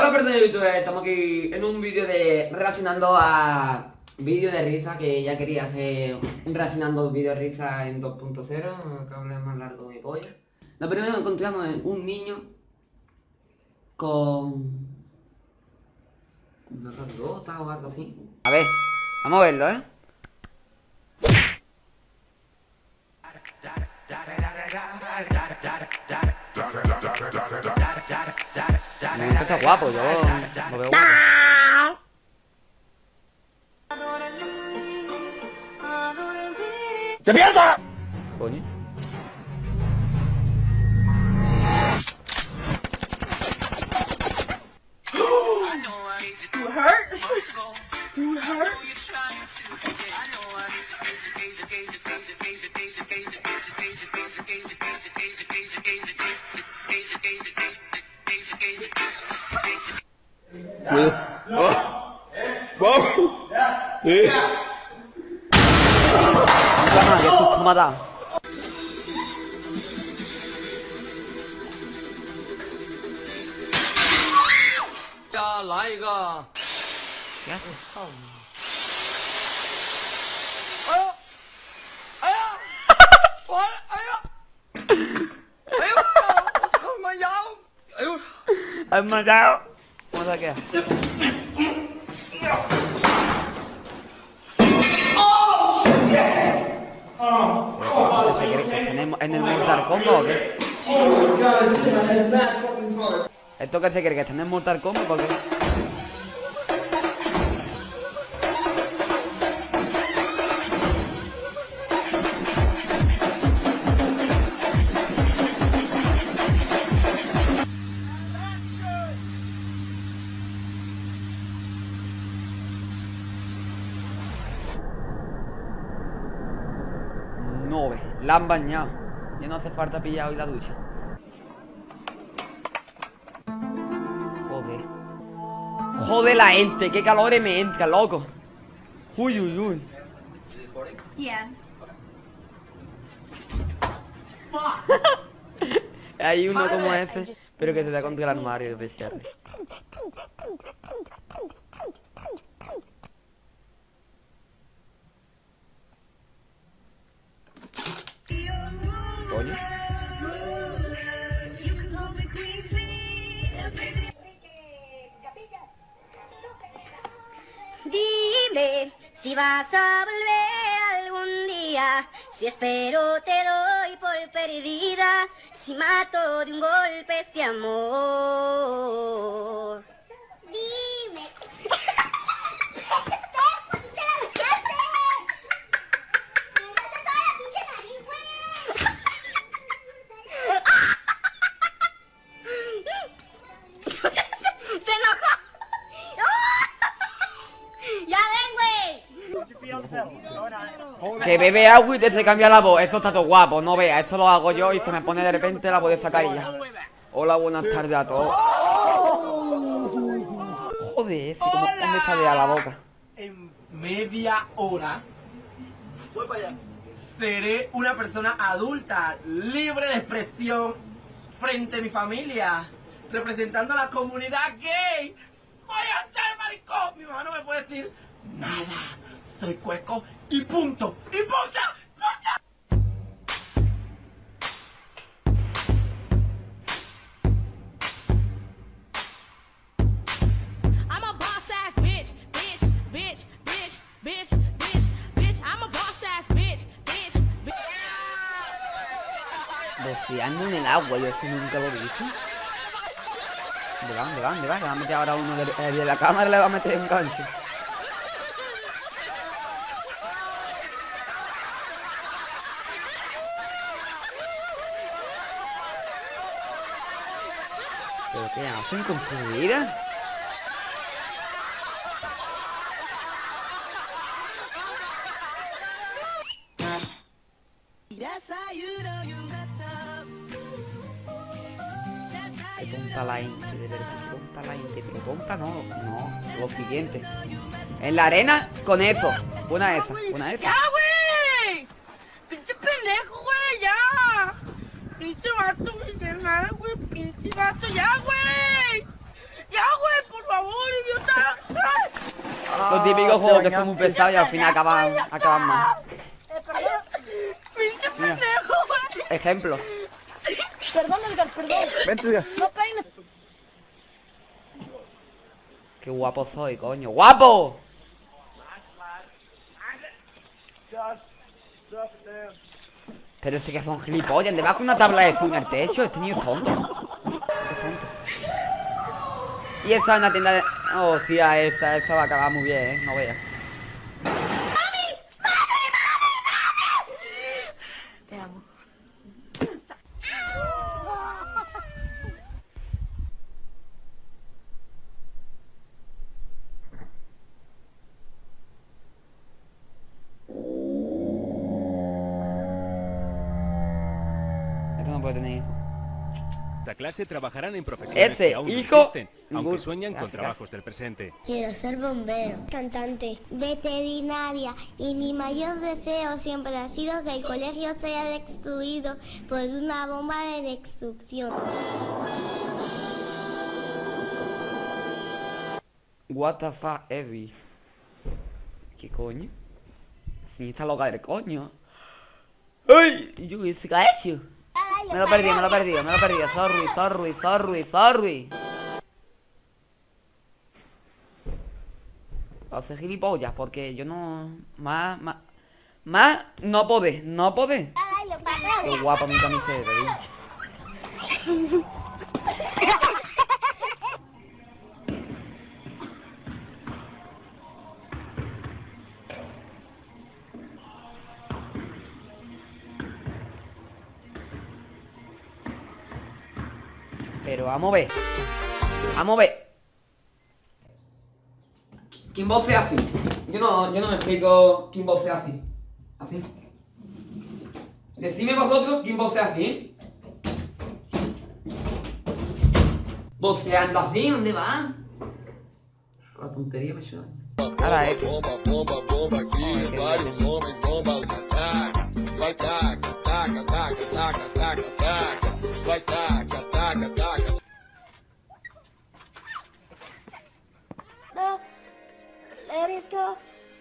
Hola personas de YouTube, estamos aquí en un vídeo de reaccionando a vídeo de risa que ya quería hacer reaccionando vídeo de risa en 2.0, que hable más largo de mi polla. Lo primero que encontramos es un niño con una randota o algo así. A ver, vamos a verlo, Esto está guapo, yo lo veo guapo. ¡De mierda! Coño. You hurt? You hurt? Qué susto me ha dado. Ya, laiga. ¿Qué haces? ¿Has matado? ¿Cómo te queda? ¿Se cree que tenemos en el Mortal Kombat o qué? ¿Esto que se cree que está en el Mortal Kombat o qué? No ve, la han bañado. Ya no hace falta pillar hoy la ducha. Joder. Joder la gente, qué calor me entra, loco. Uy, uy, uy. Yeah. Hay uno como ese, pero que se da contra el armario de Sherry. Coño. Dime si vas a volver algún día, si espero te doy por perdida, si mato de un golpe este amor. Dime. Se enojó. Ya ven, güey. Que bebe agua y te se cambia la voz. Eso está todo guapo, no veas. Eso lo hago yo y se me pone de repente la voz de Zacarías. Hola, buenas tardes a todos. Joder, ese como me sale a la boca. En media hora seré una persona adulta, libre de expresión frente a mi familia, representando a la comunidad gay. Voy a ser maricón. Mi mamá no me puede decir nada. Soy cueco y punto. Y punto. I'm a boss ass bitch, bitch, bitch, bitch, bitch, bitch, bitch. I'm a boss ass bitch, bitch, bitch. Desfiando en el agua, yo eso nunca lo he visto. ¿Dónde va? ¿Dónde va? ¿Dónde va? Le va a meter ahora uno de la cámara, le va a meter un gancho. ¿Pero qué hacen con su vida? Qué tonta la gente, de verdad, qué tonta la gente, pero tonta no, lo siguiente. En la arena, con eso. Buena esa, buena esa. ¡Ya, güey! ¡Pinche pendejo, güey! ¡Ya! ¡Pinche vato, güey! ¡Ya, güey! ¡Pinche vato! ¡Ya, güey! ¡Ya, güey! Los típicos juegos que son muy pesados y al final acaban mal. Mira. Ejemplo. Perdón, Edgar, perdón. Vente, Edgar. No peines. Qué guapo soy, coño. ¡Guapo! Pero sí que son gilipollas. ¿Dónde vas con una tabla de zoom en el techo? Este niño es tonto. Es tonto. Y esa es una tienda de... Hostia, esa va a acabar muy bien, no veas. Te amo. Esto no puede tener hijo. Esta clase trabajarán en profesiones Ese que aún no hijo, existen, aunque ningún- sueñan con Gracias. trabajos del presente. Quiero ser bombero, cantante, veterinaria y mi mayor deseo siempre ha sido que el colegio sea destruido por una bomba de destrucción. What the fuck, Evie. ¿Qué coño? Si está loca del coño. ¡Ay! Yo qué sé qué ha hecho. Me lo he perdido. Sorry. Hace gilipollas porque yo no... Más no podés. Qué guapa mi camiseta, tío. Pero vamos a ver. ¿Quién vocea así? Yo no me explico quién vocea así. Así. Decidme vosotros quién vocea así. Voceando así, ¿dónde va? Con la tontería me ayuda. Ahora esto. Let it go.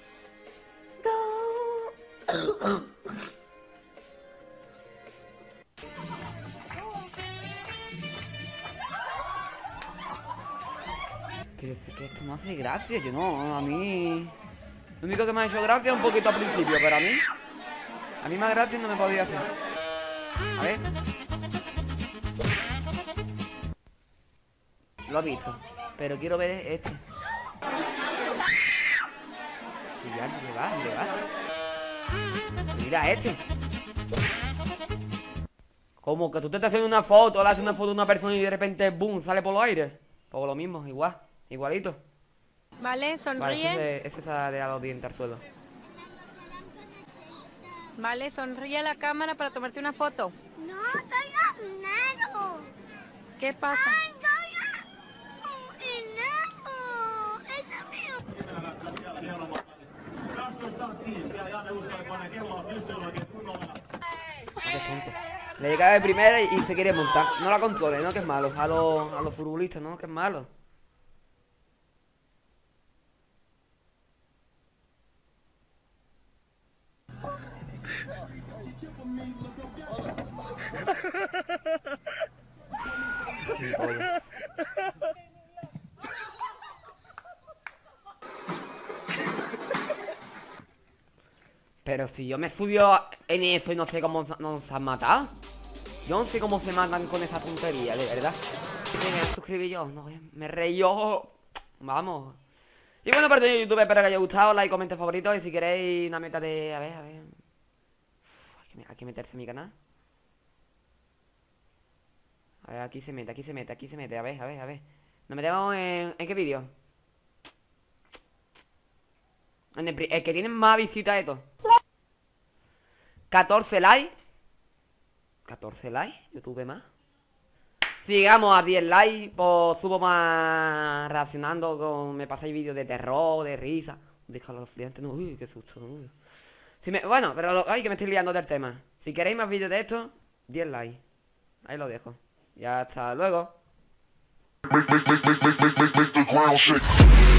Pero es que esto no hace gracia, yo no, a mí... Lo único que me ha hecho gracia es un poquito al principio, pero a mí más gracia no me podía hacer. A ver. Lo he visto, pero quiero ver este. Sí, ya, ¿dónde va? Mira este. Como que tú te estás haciendo una foto, le haces una foto de una persona y de repente, boom, sale por los aires. Pues lo mismo, igualito. Vale, Vale, sonríe. ese se ha dejado los dientes al suelo. Vale, sonríe a la cámara para tomarte una foto. No, soy afinado. ¿Qué pasa? Qué tonto. Le llega de primera y se quiere montar. No la controle, ¿no? Que es malo. A los futbolistas, ¿no? Que es malo. Gilipollas. Pero si yo me subió en eso y no sé cómo nos han matado. Yo no sé cómo se matan con esa tontería, de verdad. Me voy a suscribir yo, no, me reí yo. Vamos. Y bueno, parte de YouTube, espero que haya gustado, like, comenten favoritos. Y si queréis una meta de... A ver. Hay que meterse en mi canal. A ver, aquí se mete. A ver. Nos metemos en qué vídeo. En el que tiene más visitas de todo. 14 likes. 14 likes, YouTube más. Si llegamos a 10 likes, pues subo más reaccionando con... Me pasáis vídeos de terror, de risa. Déjalo los clientes, no, uy, qué susto. Uy. Bueno, pero ay, que me estoy liando del tema. Si queréis más vídeos de esto, 10 likes. Ahí lo dejo. Y hasta luego. Make the ground shake.